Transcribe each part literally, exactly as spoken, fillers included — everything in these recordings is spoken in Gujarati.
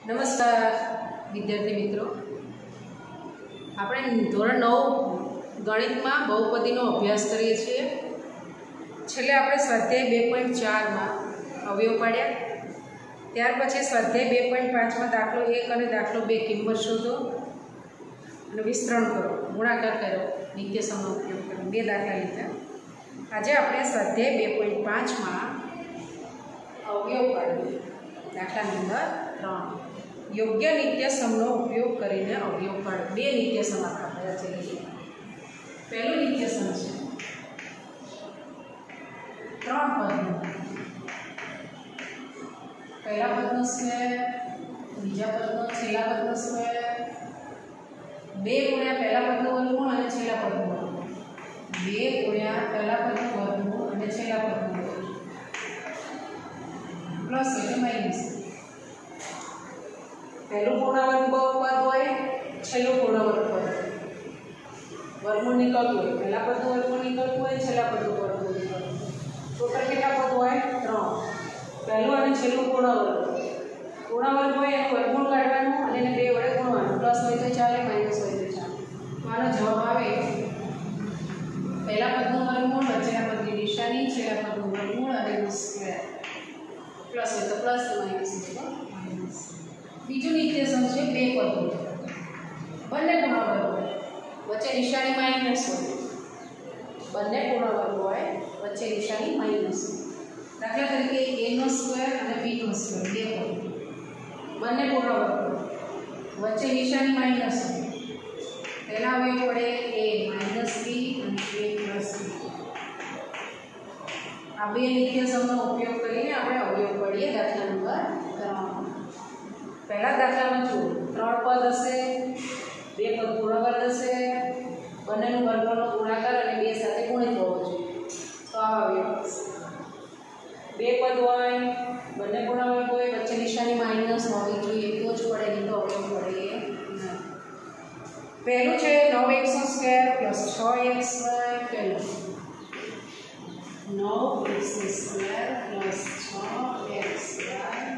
નમસ્કાર વિદ્યાર્થી મિત્રો, આપણે ધોરણ નવ ગણિતમાં બહુપદીનો અભ્યાસ કરીએ છીએ. છેલ્લે આપણે સ્વાધ્યાય બે પોઈન્ટ ચારમાં અવયવ પાડ્યા. ત્યાર પછી સ્વાધ્યાય બે પોઈન્ટ પાંચમાં દાખલો એક અને દાખલો બે કિંમત શોધો અને વિસ્તરણ કરો, ગુણાકાર કરો, નિત્યસમનો ઉપયોગ કરો, બે દાખલા લીધા. આજે આપણે સ્વાધ્યાય બે પોઈન્ટ પાંચમાં અવયવ પાડીએ. દાખલા નંબર ત્રણ, યોગ્ય નિત્યસમનો ઉપયોગ કરીને અવયવ પાડો. બે નિત્યસમ આપ્યા છે. પહેલું નિત્યસમ છે ત્રણ પદનું. પહેલા પદનો સ્ક્વેર, બીજા પદનો, છેલ્લા પદનો સ્ક્વેર, બે ગુણ્યા પહેલા પદનું વર્ગમૂળ અને છેલ્લા પદનું વર્ગમૂળ, બે ગુણ્યા પહેલા પદનું વર્ગમૂળ અને છેલ્લા પદનું વર્ગમૂળ, પ્લસ એટલે માઇનસ. પહેલું પૂર્ણાંક પદ હોય, છેલ્લું પૂર્ણાંક પદ વર્ગમૂળ નીકળતું હોય. પહેલા પદનું વર્ગમૂળ નીકળતું હોય, છેલ્લા પદનું વર્ગમૂળ નીકળતું હોય. ટોટલ કેટલા પદ હોય? ત્રણ. પહેલું અને છેલ્લું પૂર્ણાંક પૂર્ણાંક હોય એનું વર્ગમૂળ કાઢવાનું અને એને બે વડે ગુણવાનું. પ્લસ હોય તો ચાલે, માઇનસ હોય તો ચાલે. તો આનો જવાબ આવે પહેલા પદનું વર્ગમૂળ, વચ્ચેના પદની નિશાની, છેલ્લા પદનું વર્ગમૂળ અને એનું સ્ક્વેર. પ્લસ હોય તો પ્લસ, માઇનસ હોય તો માઇનસ. બીજું નિત્યસમ છે બે પદનું. બંને પૂર્ણાંક હોય, વચ્ચે નિશાની માઇનસ હોય. બંને પૂર્ણાંક હોય, વચ્ચે નિશાની માઇનસ હોય. દાખલા તરીકે a નો સ્ક્વેર અને b નો સ્ક્વેર, બે પદ, બંને પૂર્ણાંક હોય, વચ્ચે નિશાની માઇનસ હોય. તેના અવયવ પડે a માઇનસ b અને a પ્લસ b. આ બે નિત્યસમનો ઉપયોગ કરીને આપણે અવયવ પાડીએ. દાખલા નંબર ત્રણ. પહેલા દાખલામાં જુઓ, ત્રણ પદ હશે, બે પદ પૂર્ણાંક હશે, બંનેનું વર્ગમૂળનો ગુણાકાર અને બે સાથે ગુણિત હોવો જોઈએ. તો આવા અવયવ હશે. બે પદ હોય, બંને પૂર્ણાંક હોય, વચ્ચે નિશાની માઇનસ હોવી જોઈએ, તો જ પડે, નહીં તો અવયવ પડે નહીં. પહેલું છે નવ એક્સ નો સ્ક્વેર પ્લસ છ એક્સ વાય. પહેલું નવ એક્સ નો સ્ક્વેર પ્લસ છ એક્સ વાય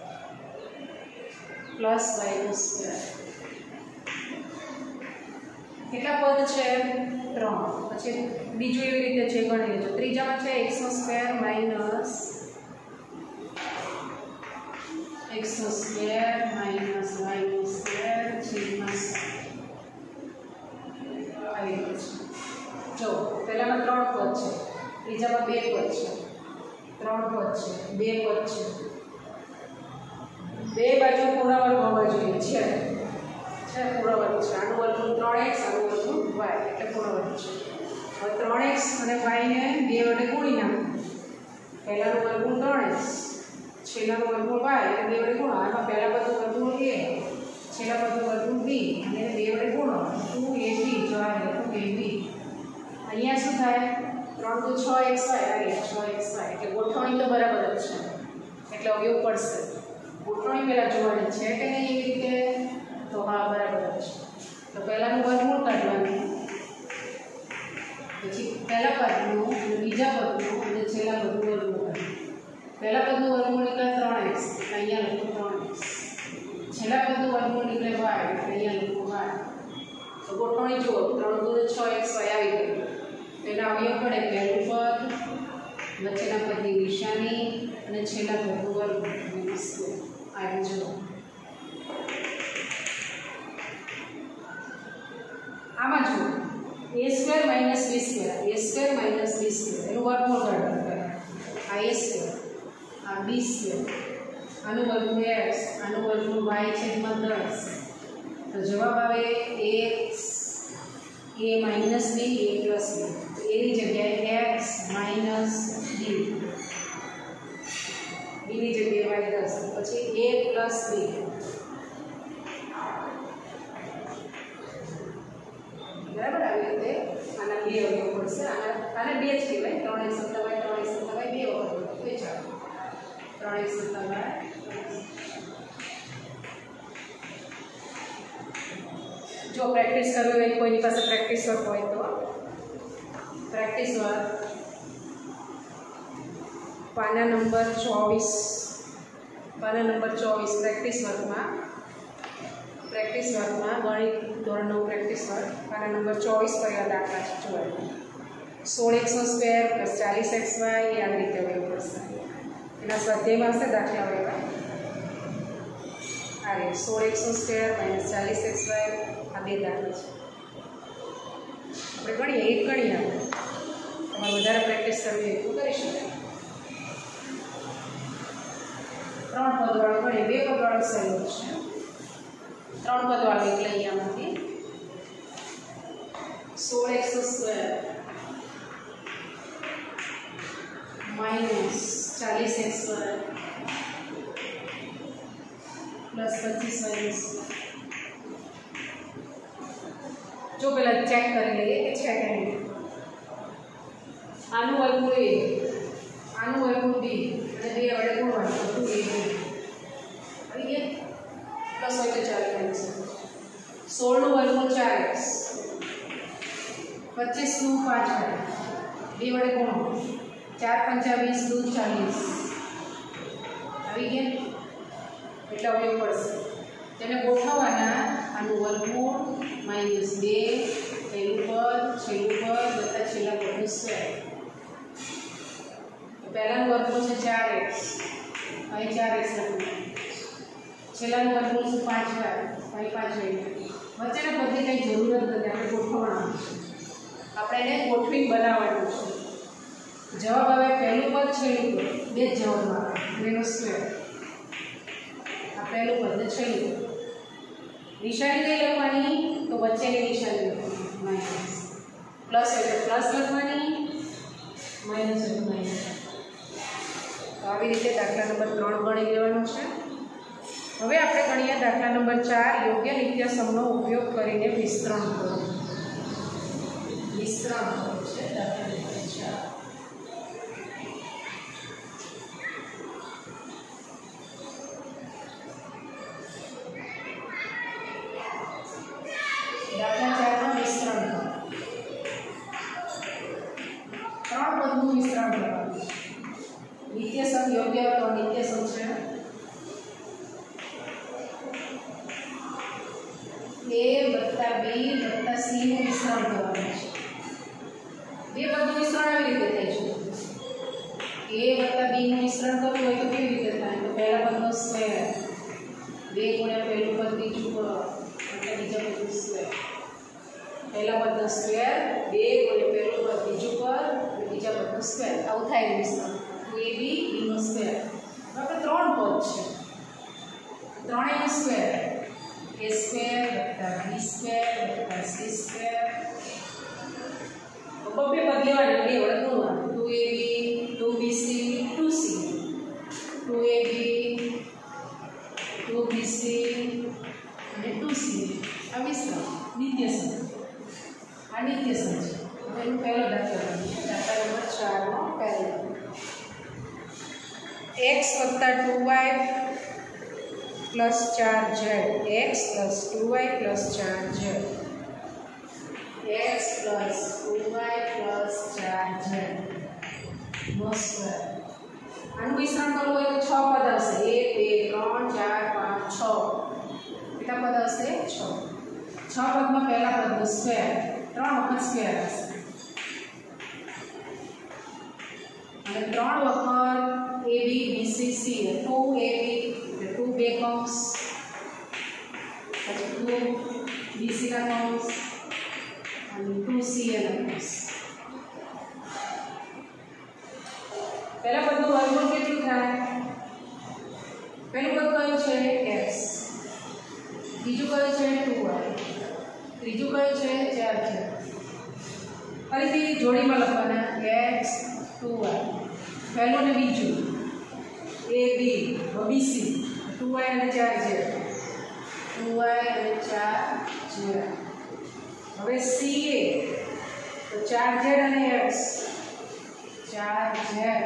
પ્લસ વાય નો સ્ક્વેર. કેટલા પદ છે? ત્રણ. પછી બીજું એવી રીતે છે, ગણી લેજો. ત્રીજામાં છે એક્સ નો સ્ક્વેર માઇનસ એક્સ નો સ્ક્વેર માઇનસ વાય નો સ્ક્વેર છેદમાં આવી ગયું છે. જો પહેલામાં ત્રણ પદ છે, ત્રીજામાં બે પદ છે, ત્રણ પદ છે, બે પદ છે. બે બાજુ પૂર્ણ વર્ગ હોવા જોઈએ. છે છે પૂર્ણ વર્ગ છે. આનું વર્ગમૂળ ત્રણ એક્સ, આનું વર્ગમૂળ વાય, એટલે પૂર્ણ વર્ગ છે. હવે ત્રણ એક્સ અને વાયને બે વડે ગુણી નાખો. પહેલાનું વર્ગમૂળ ત્રણ એક્સ, છેલ્લાનું વર્ગમૂળ વાય, એટલે બે વડે ગુણો. આમાં પહેલા બધું વર્ગમૂળ a, છેલ્લા બધું વર્ગમૂળ b, અને બે વડે ગુણો. ટુ એ બી, જો આ ટુ એ બી. અહીંયા શું થાય? ત્રણ તો છ એક્સ વાય, આ છ એક્સ વાય, એટલે ગોઠવણી તો બરાબર જ છે, એટલે અવયવ પડશે. ગોઠવણી પહેલાં જોવાની છે કે નહીં એવી રીતે? તો હા, બરાબર જ છે. તો પહેલાંનું વર્ગમૂળ કાઢવાનું, પછી પહેલા પદનું અને બીજા પદનું અને છેલ્લા પદનું વર્ગમૂળ કાઢવાનું. પહેલા પદનું વર્ગમૂળ નીકળે ત્રણ એક્સ, એટલે અહીંયા લખો ત્રણ એક્સ. છેલ્લા પદનું વર્ગમૂળ નીકળે વાય, એટલે અહીંયા લખો વાય. તો ગોઠવણી જુઓ, ત્રણ દૂર છ એક્સ વાય આવી ગયું. એના અવયવ પડે પહેલું પદ, વચ્ચેના પદની નિશાની અને છેલ્લા પદનું વર્ગમૂળ. આવી જુઓ. આમાં જુઓ, a square minus b square, a square minus b square, એનું વર્ગમૂળ કાઢવાનું પહેલાં. આ એ સ્ક્વેર, આ બી સ્ક્વેર, આનું વર્ગમૂળ એક્સ, આનું વર્ગમૂળ વાય છેદમાં દસ. તો જવાબ આવે x a minus b a plus b. એની જગ્યાએ એક્સ માઇનસ બી, બીની જગ્યાએ વાય દસ, પછી એ પ્લસ બી. બરાબર? આવી રીતે આના બે અવયવ પડશે. આના આને બે જ કહેવાય. ત્રણ એક સત્તા વાય, ત્રણ એક સત્તા વાય, બે અવયવ થઈ જાય. ત્રણ એક સત્તા વાય. જો પ્રેક્ટિસ કરવી હોય, કોઈની પાસે પ્રેક્ટિસ વર્ક હોય તો પ્રેક્ટિસ વર્ક પાના નંબર ચોવીસ પાના નંબર ચોવીસ પ્રેક્ટિસ વર્કમાં પ્રેક્ટિસ વર્કમાં ગણિત ધોરણ નવ પ્રેક્ટિસ વર્ક પાના નંબર ચોવીસ પર દાખલા છે. જોવા સોળ એકસો સ્ક્વેર પ્લસ ચાલીસ એક્સ વાય આવી રીતે અવયવ પડશે. એના સ્વાધ્યાયમાં હશે દાખલા અવયવ આ રીતે સોળ એકસો સ્ક્વેર માઇનસ ચાલીસ એક્સ વાય આ બે દાખલા છે. આપણે ગણીએ એક ગણીએ આપણે તમારે વધારે પ્રેક્ટિસ કરવી એટલું કરી શકાય. ત્રણ પદવાળો ગણીએ બે પદવાળો સહેલો છે. ત્રણ પદવાળો એક લઈએ આમાંથી સોળ એકસો સ્ક્વેર माइनस चालीस एक्स स्क्वायर प्लस पच्चीस वाई जो पहला चेक कर लिए कि छः करेंगे आनु वर्गमूल ए आनु वर्गमूल बी અને બે વડે ગુણવાનું તો ટુ એ બી આવી ગયા પ્લસ હોય તો ચાલે માઇનસ સોળ નું વર્ગમૂળ ચાર એક્સ પચીસ નું પાંચ વડે બે વડે ગુણો चार पंचा बीस दो चालीस આવી ગયા એટલે અવયવ પડશે તેને ગોઠવવાના આનું વર્ગમૂળ માઇનસ બે પહેલું પદ છેલ્લું પદ વત્તા છેલ્લા પદનું સ્ક્વેર. પહેલાનું વર્ગમૂળ છે ચાર એક્સ અહીં ચાર એક્સ લખવું છેલ્લાનું વર્ગમૂળ છે પાંચ વાર અહીં પાંચ આવી વચ્ચેના પદની કંઈ જરૂર જ નથી આપણે ગોઠવવાનું છે આપણે એને ગોઠવીને બનાવવાનું છે. જવાબ આવે પહેલું પદ છેલ્લું પદ બે જ જવાબમાં આવે એનો સ્ક્વેર આ પહેલું પદ ને છેલ્લું પદ નિશાની કઈ લખવાની તો વચ્ચેની નિશાની લખવાની માઇનસ પ્લસ એટલે પ્લસ લખવાની માઇનસ એટલે માઇનસ. તો આવી રીતે દાખલા નંબર ત્રણ ગણી લેવાનો છે. હવે આપણે ગણીએ દાખલા નંબર ચાર યોગ્ય નિત્યસમનો ઉપયોગ કરીને વિસ્તરણ કરો. વિસ્તરણ કરો છે દાખલા નંબર ચાર. દાખલા ચારમાં વિસ્તરણ કરો. ત્રણ પદનું વિસ્તરણ કરવાનું છે. નિત્યસમ યોગ્ય તો નિત્યસમ છે એ વત્તા બી વત્તા સી નું વિસ્તરણ કરવાનું છે. બે પદનું વિસ્તરણ આવી રીતે થાય છે. એ વત્તા બી નું વિસ્તરણ કરવું હોય તો કેવી રીતે થાય તો પહેલા પદનો સ્ક્વેર બે ગુણ્યા પહેલું પદ બીજું પદ એટલે બીજા પદનું સ્ક્વેર પહેલા પદનો સ્ક્વેર બે ગુણ્યા પહેલું પદ બીજું પદ અને બીજા પદનો સ્ક્વેર આવું થાય વિસ્તરણ. એ બી બી નો સ્ક્વેર આપણે ત્રણ પદ છે ત્રણેયનો સ્ક્વેર ए स्क्वायर वत्ता बी स्क्वायर वत्ता सी स्क्वायर तो बब्बे पद लेवाना બે વડે ગુણવાનું two a b two b c two c two a b two b c અને टू सी આ વિસ્તરણ નિત્યસમ આ નિત્યસમ છે. એનો પહેલો દાખલો દાખલા નંબર ચાર નો પહેલો x વત્તા टू वाई प्लस चार z x plus two y plus चार z x plus two y plus चार जेड नो स्क्वायर આનું વિસ્તરણ કરવું હોય તો છ પદ હશે એક બે ત્રણ ચાર પાંચ છ કેટલા પદ હશે છ છ પદમાં પહેલા પદનો સ્ક્વેર ત્રણ વખત સ્ક્વેર હશે અને ત્રણ વખત a b b c c two a b two बे कौंस टू बी सी का कौंस और टू सी ए का कौंस पहला पद નું વર્ગમૂળ કેટલું થાય પહેલું પદ કયું છે x બીજું કયું છે टू वाई ત્રીજું કયું છે ચાર છે ફરીથી જોડીમાં લખવાના x टू वाई પહેલું ને બીજું a b b c two y અને ચાર જેડ टू वाई અને ચાર જેડ હવે સી એ તો ચાર જેડ અને x ચાર જેડ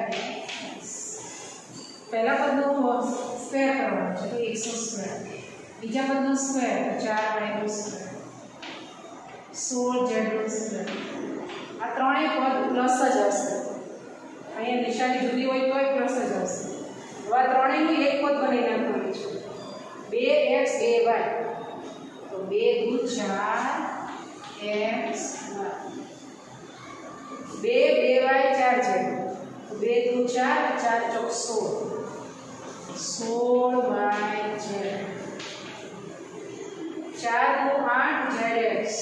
પહેલા પદનો સ્ક્વેર કરવાનો છે તો એકસો સ્ક્વેર બીજા પદનો સ્ક્વેર તો ચાર વાય નો સ્ક્વેર સોળ જેડ નો સ્ક્વેર આ ત્રણેય પદ પ્લસ જ હશે અહીંયા નિશાની જુદી હોય તોય પ્લસ જ હશે હવે આ ત્રણેયનું એક પદ બનાવી નાખવાનું છે. બે એક્સ બે વાય, તો બે દુ ચાર એક્સ વાય. બે બે વાય ચાર છે, તો બે દુ ચાર, ચાર ચોક સોળ, સોળ વાય ઝેડ. ચાર દુ આઠ ઝેડ એક્સ.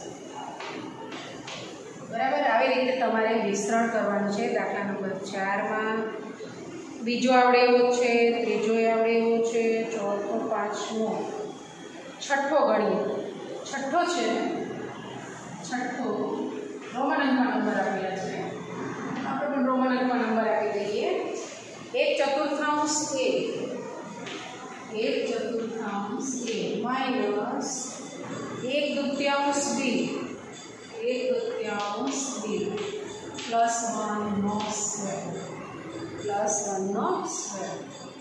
બરાબર. આવી રીતે તમારે વિસ્તરણ કરવાનું છે. દાખલા નંબર ચારમાં બીજો આવડે એવો છે, ત્રીજો આવડે એવો છે, ચોથો, પાંચમો, છઠ્ઠો ગણીએ. છઠ્ઠો છે, છઠ્ઠો રોમન અંકમાં નંબર આપેલા છે, આપણે પણ રોમન અંકમાં નંબર આપી દઈએ. એક ચતુર્થાંશ એ, એક ચતુર્થાંશ એ માઇનસ એક દુત્યાંશ બી, એક દુત્યાંશ બી પ્લસ વન નો સ્ક્વેર, પ્લસ વન નો સ્ક્વેર.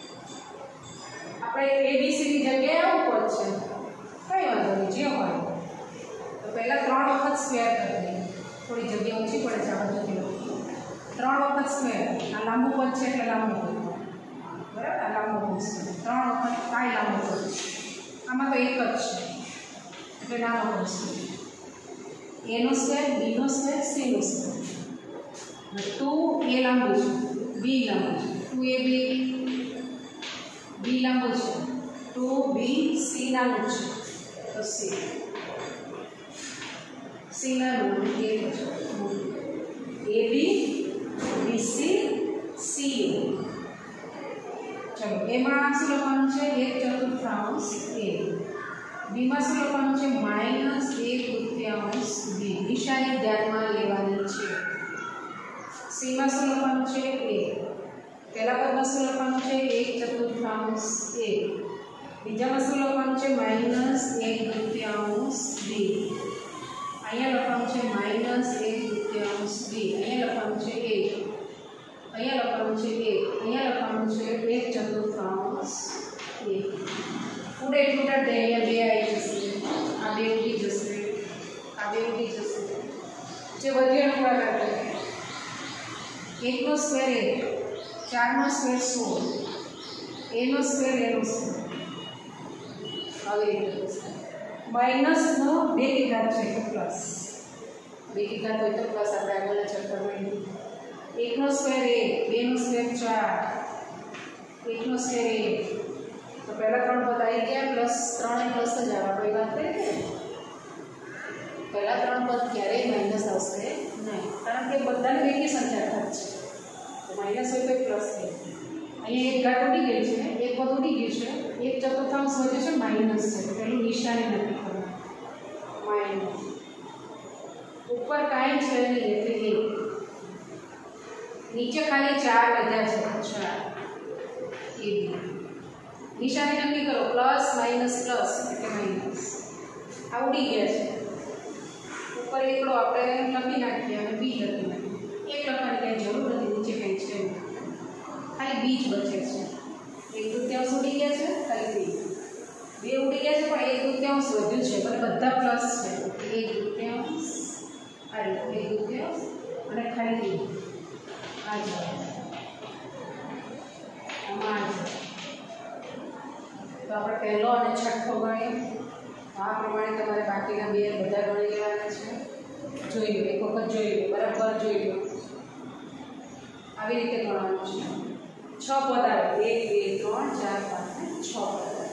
આપણે એબીસીની જગ્યાએ આવું પડશે, કઈ વાંધો નહીં, જે હોય. તો પહેલાં ત્રણ વખત સ્ક્વેર કરી દઈએ, થોડી જગ્યા ઓછી પડે છે આ બધું. ત્રણ વખત સ્ક્વેર, આ લાંબુ પદ છે એટલે લાંબુ પદ, બરાબર. આ લાંબુ પદ છે, ત્રણ વખત કાંઈ લાંબુ પદ છે. આમાં તો એક જ છે એટલે નાનો પદ છે. એનો સ્ક્વેર, બીનો સ્ક્વેર, સીનો સ્ક્વેર. ટુ એ લાંબુ છે, બી લાંબુ છે, ટુ એ બી, બી લાંબુ છે, ટુ બી સી નાનું છે, તો સી, સી નાનું એ છે, એ બી બીસી સી. ચલો, એમાં શું લખવાનું છે? એક ચતુર્થાંશ એ. બીમાં શું લખવાનું છે? માઇનસ એક તૃતીયાંશ બી. નિશાની ધ્યાનમાં લેવાની છે. સીમાં શું લખવાનું છે? એ. પહેલા પદમાં શું લખવાનું છે? એક ચતુર્થાંશ એ. બીજામાં શું લખવાનું છે? માઇનસ એક તૃતીયાંશ બી. અહીંયા લખવાનું છે માઇનસ એક તૃતીયાંશ બી. અહીંયા લખવાનું છે એક, અહીંયા લખવાનું છે એક, અહીંયા લખવાનું છે એક ચતુર્થાંશ એ. ઉડે એટલું ઉડે અહીંયા બે આવી જશે, આ બે ઉડી જશે, આ બે ઉડી જશે. જે વધ્યો એનો ગુણાકાર કરીએ. એકનો સ્ક્વેર એક, ચારનો સ્ક્વેર સોળ, એનો સ્ક્વેર એનો સ્ક્વેર. આવી રીતે માઇનસનો બે કી ઘાત છે તો પ્લસ, બે કી ઘાત હોય તો પ્લસ. આપણે આગળના ચેપ્ટરમાં એકનો સ્ક્વેર એક, બેનો સ્ક્વેર ચાર, એકનો સ્ક્વેર એક. તો પહેલા ત્રણ પદ આવી ગયા, પ્લસ ત્રણ પ્લસ જ આવે. આપણે વાત કરીએ પહેલા ત્રણ પદ ક્યારેય માઇનસ આવશે નહીં, કારણ કે બધાને બેકી સંખ્યા ઘાત છે, તો માઇનસ હોય તો પ્લસ થાય. અહીંયા એક ઘાત ઉડી ગઈ છે, એક પદ ઉડી ગયું છે, એક ચતુર્થાંશ વધે છે, માઇનસ છે. પેલું નિશાની નથી કરવાનું, માઇનસ. ઉપર કાંઈ છે નહીં એટલે એક, નીચે ખાલી ચાર વધ્યા છે, ચાર. એ નિશાની નક્કી કરો, પ્લસ માઇનસ પ્લસ એટલે માઇનસ. આ ઉડી ગયા છે. ઉપર એકડો આપણે લખી નાખીએ અને બી લખી નાખીએ. એક લખવાની કંઈ જરૂર નથી, નીચે કંઈ છે ખાલી બી જ બચે છે. એક દુત્યાંશ ઉડી ગયા છે, ખાલી બી. બે ઉડી ગયા છે પણ એક દુત્યાંશ વધ્યું છે, એટલે બધા પ્લસ છે. એક દુત્યાંશ, આ રીતે એક દુત્યાંશ અને ખાલી બી. આ જ આમાં જ. તો આપણે પહેલો અને છઠ્ઠો ગણીએ. આ પ્રમાણે તમારે બાકીના બે બધા ગણી લેવાના છે. જોઈ લો, એક વખત જોઈ લો, બરાબર જોઈ લો. આવી રીતે ગણવાનું છે. છ પદ આવે, એક બે ત્રણ ચાર પાંચ ને છ પદ આવે.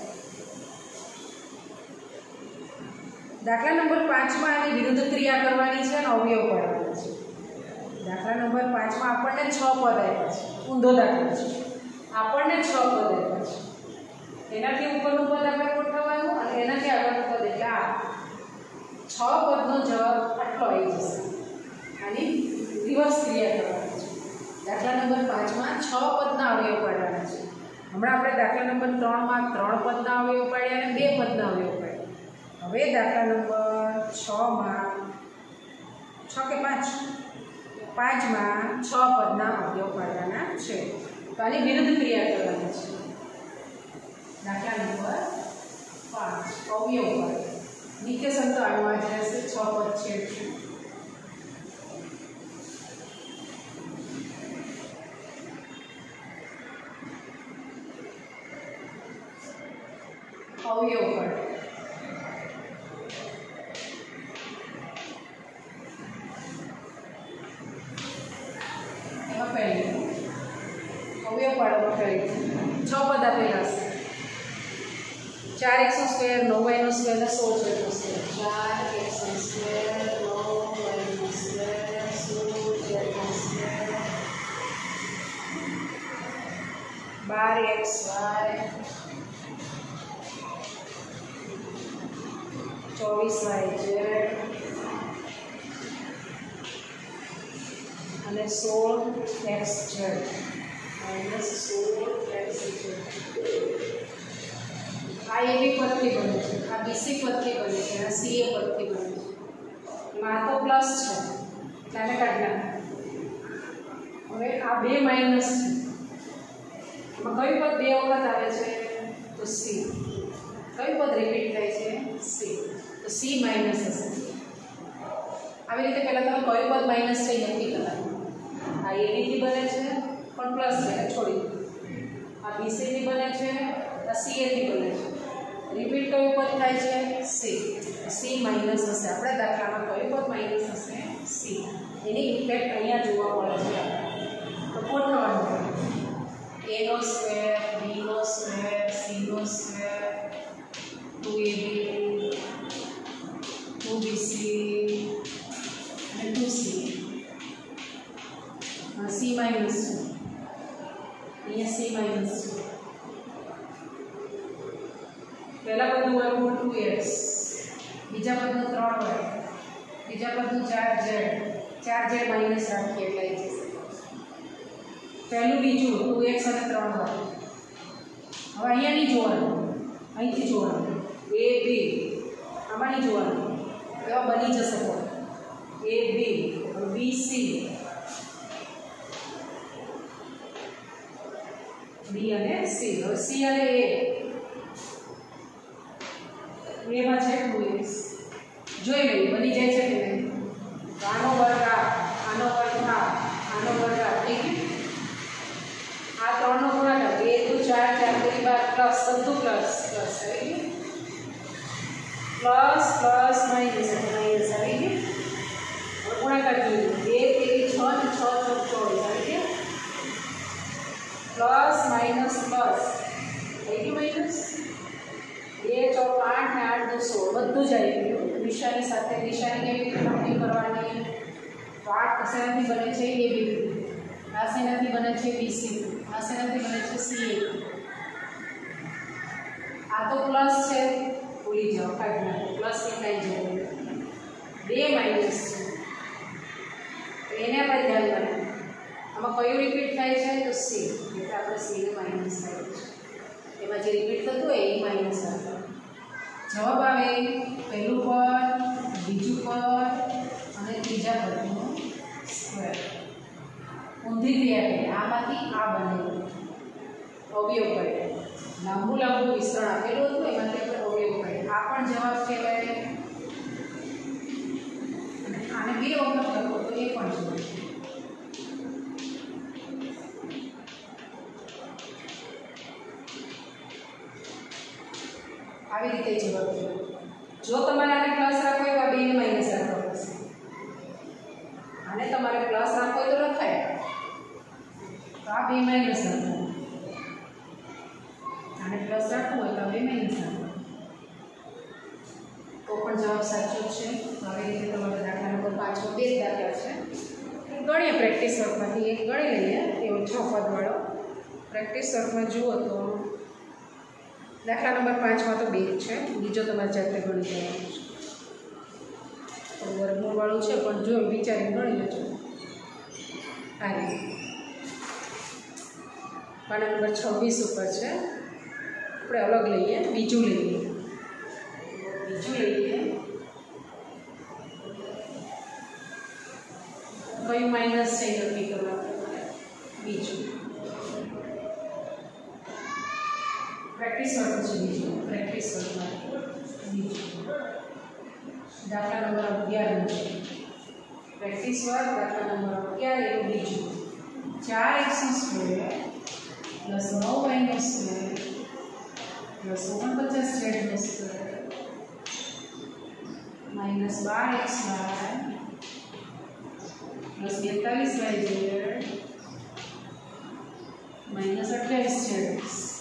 દાખલા નંબર પાંચમાં આની વિરુદ્ધ ક્રિયા કરવાની છે અને અવયવ પાડવાના છે. દાખલા નંબર પાંચમાં આપણને છ પદ આપ્યા છે, ઊંધો દાખલો છે. આપણને છ પદ આપ્યા છે, એનાથી ઉપરનું પદ આપણે ગોઠવવાનું અને એનાથી આગળનું પદ, એટલે આ છ પદનો જવાબ આટલો આવી જશે. આની રિવર્સ ક્રિયા કરવાની છે. દાખલા નંબર પાંચમાં છ પદના અવયવ પાડવાના છે. હમણાં આપણે દાખલા નંબર ત્રણમાં ત્રણ પદના અવયવ પાડ્યા અને બે પદના અવયવ પાડ્યા. હવે દાખલા નંબર છમાં છ કે પાંચ પાંચમાં છ પદના અવયવ પાડવાના છે. તો આની વિરુદ્ધ ક્રિયા કરવાની છે. દાખલા નંબર પાંચ અવયવ પાડ. નીચે શબ્દ આવ્યો જ રહેશે, છ પદ છે. અવયવ પદ એમાં પહેલું અવયવ પાડવામાં પહેલું છ પદ આપેલા હશે ચાર એકસો સ્ક્વેર નવ વાયનો સ્ક્વેર અને સોળ જેટલો સ્ક્વેર ચાર એકસો સ્ક્વેર નવ વાયનો સ્ક્વેર સોળ જેટલો સ્ક્વેર બાર એક્સ વાય ચોવીસ વાય ઝેડ અને સોળ એક્સ ઝેડ માઇનસ સોળ એક્સ ઝેડ આ એબી પદથી બને છે આ બીસી પદથી બને છે આ સીએ પદથી બને છે એમાં આ તો પ્લસ છે એટલે કાઢી નાખો હવે આ બે માઇનસ છે એમાં કયું પદ બે વખત આવે છે તો સી કયું પદ રિપીટ થાય છે સી તો સી માઇનસ હશે આવી રીતે પહેલાં તમે કયું પદ માઇનસ છે નક્કી કરવાનું આ એબીથી બને છે પણ પ્લસ છે છોડી આ બીસીથી બને છે આ સીએથી બને છે રિપીટ કયું પદ થાય છે સી સી માઇનસ હશે આપણા દાખલામાં કયું પદ માઇનસ હશે સી એની ઇફેક્ટ અહીંયા જોવા મળે છે તો ગોઠવવાનું એ નો સ્ક્વેર બી નો સ્ક્વેર સી નો square two a b two b c અને ટુ સી સી માઇનસ છે અહીંયા સી માઇનસ છે પહેલા પદનું વર્ગમૂળ ટુ એક્સ બીજા પદનું ત્રણ વાય બીજા પદનું ચાર ઝેડ ચાર ઝેડ માઇનસ રાખીએ એટલે આવી જશે પહેલું બીજું ટુ એક્સ અને ત્રણ વાય હવે અહીંયા નહીં જોવાનું અહીંથી જોવાનું એ બી આમાં નહીં જોવાનું એવા બની જશે પણ એ બી બી સી બી અને સી હવે સી અને એ એમાં છે ટુ એક્સ જોઈ લઈએ બની જાય છે કે નહીં આનો વર્ગ આ આનો વર્ગ આ આનો વર્ગ આ ઠીક આ ત્રણનો ગુણાકાર બે દુ ચાર ચાર તેરી બાર પ્લસ બધું પ્લસ પ્લસ આવી ગયું પ્લસ પ્લસ માઇનસ માઇનસ આવી ગયું હવે ગુણાકાર જોઈએ બે તેરી છ ને છ ચોક ચોવીસ આવી ગયું પ્લસ માઇનસ પ્લસ થઈ ગયું માઇનસ બે ચોક આઠ ને આઠ દુ સોળ બધું જ આવી ગયું નિશાની સાથે નિશાની કેવી રીતે નક્કી કરવાની તો આઠ શેનાથી બને છે એ બી આ શેનાથી બને છે બીસી આ શેનાથી બને છે સી આ તો પ્લસ છે ભૂલી જાઓ કાઢી નાખો પ્લસ લખાઈ જાય બે માઇનસ છે એને આપણે ધ્યાન રાખવું આમાં કયું રિપીટ થાય છે તો સી એટલે આપણે સીને માઇનસ થાય છે એમાં જે રિપીટ થતું હોય એ માઇનસ રાખવાનું જવાબ આવે પહેલું પદ બીજું પદ અને ત્રીજા પદનું સ્ક્વેર ઊંધી ક્રિયા કરી આમાંથી આ બનેલું અવયવ કરે લાંબુ લાંબુ વિસ્તરણ આપેલું હતું એમાંથી આપણે અવયવ કરે આ પણ જવાબ કહેવાય આને બે વખત લખો તો એ પણ જવાબ આવી રીતે જવાબ જો તમારે આને પ્લસ રાખવો હોય તો આ બેને માઇનસ રાખવા પડશે આને તમારે પ્લસ રાખવો હોય તો લખાય તો આ બે માઇનસ રાખવું આને પ્લસ રાખવું હોય તો આ બે માઇનસ રાખવું તો પણ જવાબ સાચો છે આવી રીતે તમારે દાખલા નંબર પાંચમાં બે જ દાખલા છે ગણીએ પ્રેક્ટિસ વર્કમાંથી એક ગણી લઈએ એવો છ પદવાળો પ્રેક્ટિસ વર્કમાં જુઓ તો દાખલા નંબર પાંચમાં તો બે જ છે બીજો તમારે જાતે ગણી લેવાનું છે વર્ગમૂળવાળું છે પણ જો વિચારીને ગણી લેજો આ રીતે પાના નંબર છવ્વીસ ઉપર છે આપણે અલગ લઈએ બીજું લઈએ બીજું લઈએ કયું માઇનસ છે નક્કી કરવાનું બીજું પ્રેક્ટિસ વર્ક છે બીજું પ્રેક્ટિસ વર્કમાં બીજું દાખલા નંબર અગિયાર છે પ્રેક્ટિસ વર્ક દાખલા નંબર અગિયાર એવું બીજું ચાર એક્સ સ્ક્વેર પ્લસ નવ વાયનો સ્ક્વેર પ્લસ ઓગણપચાસ ઝેડનો સ્ક્વેર માઇનસ બાર એક્સ વાય પ્લસ બેતાલીસ વાય ઝેડ માઇનસ અઠ્યાવીસ ઝેડ.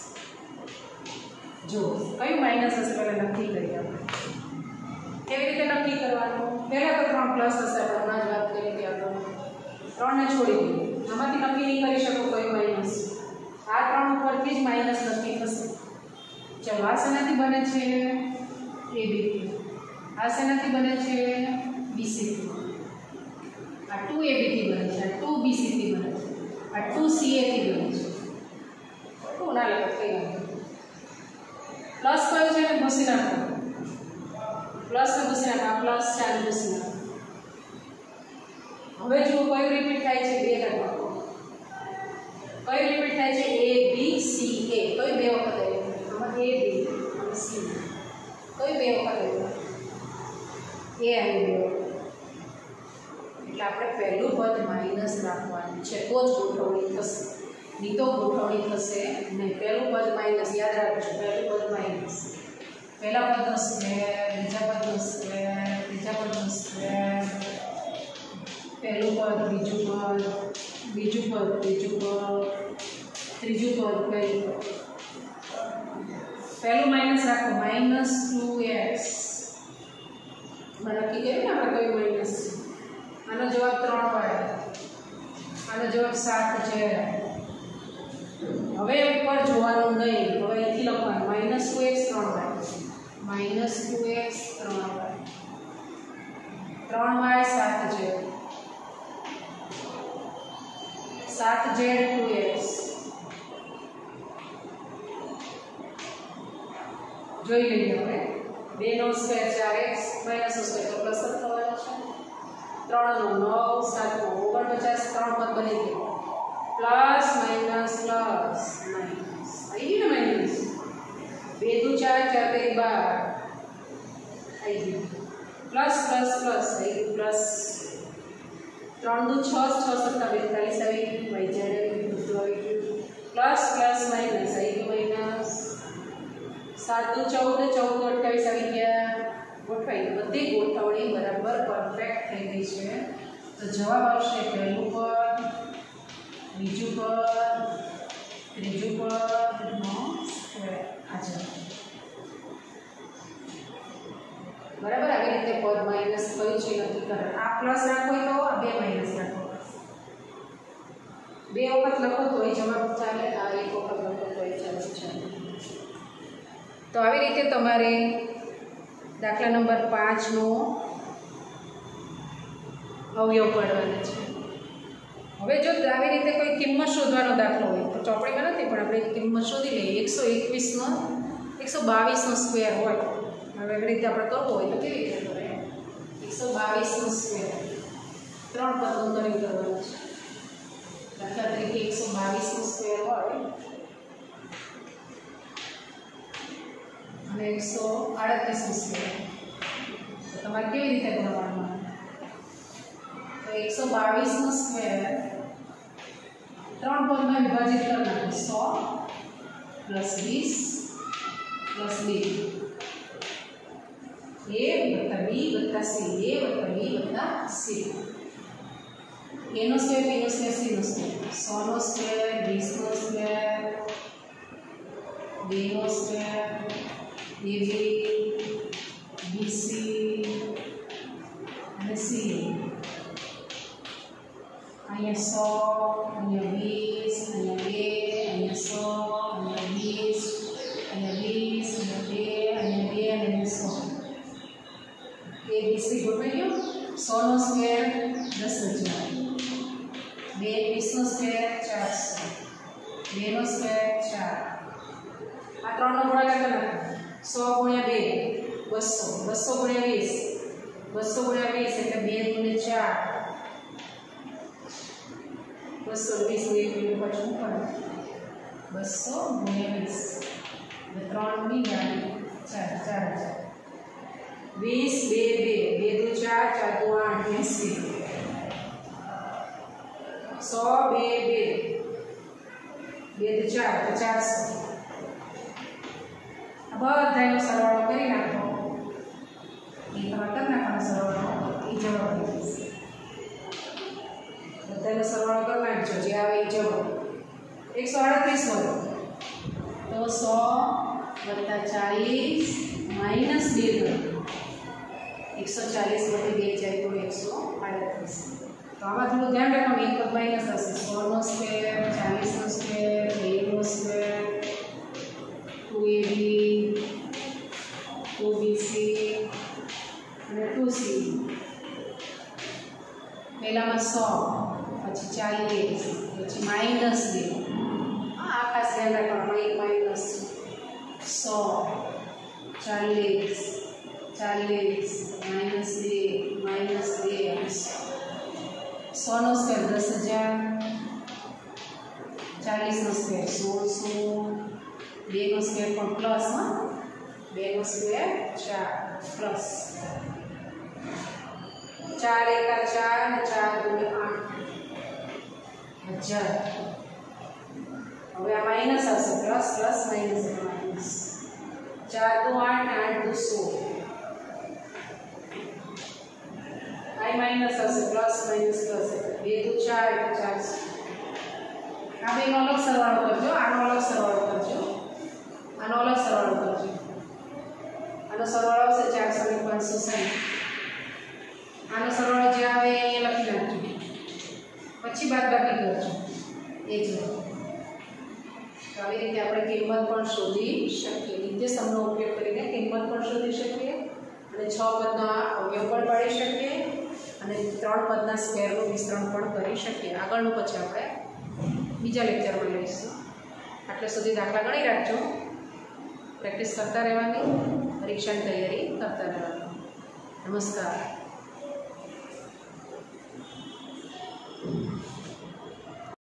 જો કયું માઇનસ હશે પહેલાં નક્કી કરીએ આપણે. કેવી રીતે નક્કી કરવાનું? પહેલાં તો ત્રણ પ્લસ હશે, આપણે હમણાં જ વાત કરી હતી આપણે. ત્રણને છોડી દઈએ, આમાંથી નક્કી નહીં કરી શકો કયું માઇનસ. આ ત્રણ ઉપરથી જ માઇનસ નક્કી થશે. ચલો આ શેનાથી બને છે? એબીથી. આ શેનાથી બને છે? બીસીથી. આ ટુ એબીથી બને છે, આ ટુ બીસીથી બને છે, આ ટુ સીએથી બને છે. ટુ ના લખો કઈ વાત. પ્લસ કયું છે ને ભૂસી નાખો. પ્લસ ને ભૂસી નાખો. આ પ્લસ ચાર ભૂસી નાખો. હવે જુઓ કયું રિપીટ થાય છે? બે નાખો. કયું રિપીટ થાય છે? A b c a. કઈ બે વખત આવ્યું? આમાં એ બી અને સી. કઈ બે વખત આવ્યું? એ આવી ગયો. એટલે આપણે પહેલું પદ માઇનસ રાખવાનું છે, તો જ ગોઠવણી થશે. નહીં તો ગોઠવણી થશે નહીં. પહેલું પદ માઇનસ યાદ રાખજો. પહેલું પદ માઇનસ. પહેલા પદનો સ્ક્વેર, બીજા પદનો સ્ક્વેર, ત્રીજા પદનો સ્ક્વેર, પહેલું પદ, બીજું પદ, બીજું પદ, ત્રીજું પદ, ત્રીજું પદ, પહેલું પદ. પહેલું માઇનસ રાખો. Minus two x. નક્કી કર્યું ને આપણે કયું માઇનસ. આનો જવાબ ત્રણ વાય, આનો જવાબ સાત છે. હવે ઉપર જોવાનું નહીં, હવે અહીંથી લખવાનું માઇનસ ટુ એક્સ ત્રણ વાય, માઇનસ ટુ એક્સ ત્રણ વાય, ત્રણ વાય સાત ઝેડ, સાત ઝેડ ટુ એક્સ. જોઈ લઈએ આપણે. બે નો સ્ક્વેર ચાર એક્સ માઇનસ નો સ્ક્વેર તો પ્લસ જ થવાનો છે. ત્રણ નો નવ, સાત નો ઓગણપચાસ, ત્રણ પદ બની ગયો. પ્લસ માઇનસ પ્લસ માઇનસ આવી ગયું ને માઇનસ. બે દુ ચાર, ચાર તેરી બાર આવી ગયું. પ્લસ પ્લસ પ્લસ આવી ગયું પ્લસ. ત્રણ દુ છ, છ સત્તા બેતાલીસ આવી ગયું. વાય ઝેડ આવી ગયું, બધું આવી ગયું. પ્લસ પ્લસ માઇનસ આવી ગયું માઇનસ. સાત દુ ચૌદ, ચૌદ અઠ્યાવીસ આવી ગયા. ગોઠવાઈ ગયું. બધી ગોઠવણી બરાબર પરફેક્ટ થઈ ગઈ છે. તો જવાબ આવશે પહેલું પદ, બીજું પદ, ત્રીજું પદનો સ્ક્વેર. આ જવાબ બરાબર. આવી રીતે પદ માઇનસ કયું છે નક્કી કરે. આ પ્લસ રાખો તો આ બે માઇનસ રાખો. બે વખત લખો તોય જવાબ ચાલે, આ એક વખત લખો તોય ચાલે ચાલે. તો આવી રીતે તમારે દાખલા નંબર પાંચનો અવયવ પાડવાના છે. હવે જો આવી રીતે કોઈ કિંમત શોધવાનો દાખલો હોય તો ચોપડીમાં નથી, પણ આપણે કિંમત શોધી લઈએ. એકસો એકવીસનો એકસો બાવીસનો સ્ક્વેર હોય. હવે એવી રીતે આપણે કરવું હોય તો કેવી રીતે કરે? એકસો બાવીસનો સ્ક્વેર ત્રણ પદનું કરી કરવાનું છે. દાખલા તરીકે એકસો બાવીસનો સ્ક્વેર હોય અને એકસો આડત્રીસનો સ્ક્વેર, તો તમારે કેવી રીતે ગણવાનું? તો એકસો બાવીસનો સ્ક્વેર ત્રણ પદમાં વિભાજિત કરવાનું. સો પ્લસ વીસ પ્લસ બે, એ વત્તા બી વત્તા સી, એ વત્તા બી વત્તા સી. એનો સ્ક્વેર, બીનો સ્ક્વેર, સીનો સ્ક્વેર. સોનો સ્ક્વેર, વીસનો સ્ક્વેર, બેનો સ્ક્વેર, એ બી, બીસી અને સી. અહીંયા સો, અહીંયા વીસ, અહીંયા બે, અહીંયા સો, અહીંયા વીસ, અહીંયા વીસ, અહીંયા બે, અહીંયા બે, અહીંયા સો. એ બીસી ગોઠવાઈ ગયો. સોનો સ્ક્વેર દસ હજાર, બે વીસનો સ્ક્વેર ચારસો, બેનો સ્ક્વેર ચાર. આ ત્રણનો ગુણાકાર કરવાનો. સો ગુણ્યા બે બસો, બસો ગુણ્યા વીસ, બસો ગુણ્યા વીસ એટલે બે ગુણે ચાર, બસો વીસ એક મિનિટ પછી મૂકવાનું. બસો ગુણ્યા વીસ એટલે ત્રણ વીઘા ચાર, ચાર હજાર. વીસ બે બે, બે દુ ચાર, ચાર દુ આઠ, એસી. સો બે બે, બે દુ ચાર, ચારસો. બધાનો સરવાળો કરી નાખો એ તમારે કરી નાખવાનો સરવાળો એ જવાબ આવી જશે બધાનો સરવાળો કરી નાખજો જે આવે એ જવાબ એકસો આડત્રીસ વધો તો સો વત્તા ચાલીસ માઇનસ બે એકસો ચાલીસ માંથી બે જાય તો એકસો આડત્રીસ તો આમાં થોડું ધ્યાન રાખવાનું એક પદ માઇનસ હશે સોનો સ્ક્વેર ચાલીસનો સ્ક્વેર બેનો square two a b two b c અને ટુ સી પહેલામાં સો પછી ચાલીસ પછી માઇનસ બે આ ખાસ ધ્યાન રાખવાનું એક માઇનસ સો ચાલીસ ચાલીસ માઇનસ બે માઇનસ બે સોનો સ્ક્વેર દસ હજાર ચાલીસનો સ્ક્વેર સોળસો બેનો સ્ક્વેર પણ પ્લસ હા બેનો સ્ક્વેર ચાર પ્લસ ચાર એકા ચાર અને ચાર દૂને આઠ હજાર હવે આ માઇનસ આવશે પ્લસ પ્લસ માઇનસ માઇનસ ચાર દો આઠ ને આઠ દો સોળ आई माइनस આવશે પ્લસ માઇનસ પ્લસ બે દો ચાર એટલે ચારસો આ બેનો અલગ સરવાળો કરજો આનો અલગ સરવાળો કરજો આનો અલગ સરવાળો કરજો આનો સરવાળો આવશે ચારસો ને પાંચસો સાઠ આનો સરવાળો જે આવે એ લખી નાખજો પછી બાદબાકી કરજો એ જ આવી રીતે આપણે કિંમત પણ શોધી શકીએ નિર્દેશકનો ઉપયોગ કરીને કિંમત પણ શોધી શકીએ અને છ પદના અવયવ પણ પાડી શકીએ અને ત્રણ પદના સ્ક્વેરનું વિસ્તરણ પણ કરી શકીએ આગળનું પછી આપણે બીજા લેક્ચરમાં લઈશું આટલે સુધી દાખલા ગણી રાખજો પ્રેક્ટિસ કરતા રહેવાની પરીક્ષાની તૈયારી કરતા રહેવાની નમસ્કાર